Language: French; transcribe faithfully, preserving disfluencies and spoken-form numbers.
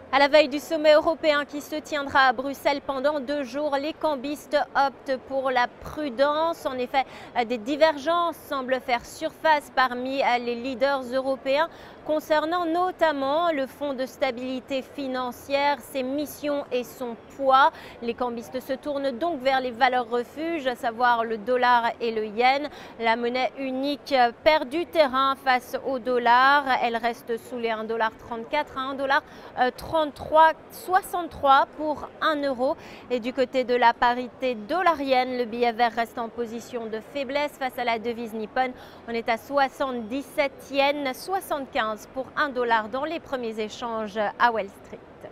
À la veille du sommet européen qui se tiendra à Bruxelles pendant deux jours, les cambistes optent pour la prudence. En effet, des divergences semblent faire surface parmi les leaders européens concernant notamment le Fonds de stabilité financière, ses missions et son poids. Les cambistes se tournent donc vers les valeurs refuges, à savoir le dollar et le yen. La monnaie unique perd du terrain face au dollar. Elle reste sous les un virgule trente-quatre à un virgule trente-trois soixante-trois pour un euro. Et du côté de la parité dollarienne, le billet vert reste en position de faiblesse face à la devise nippone. On est à soixante-dix-sept yens, soixante-quinze pour un dollar dans les premiers échanges à Wall Street.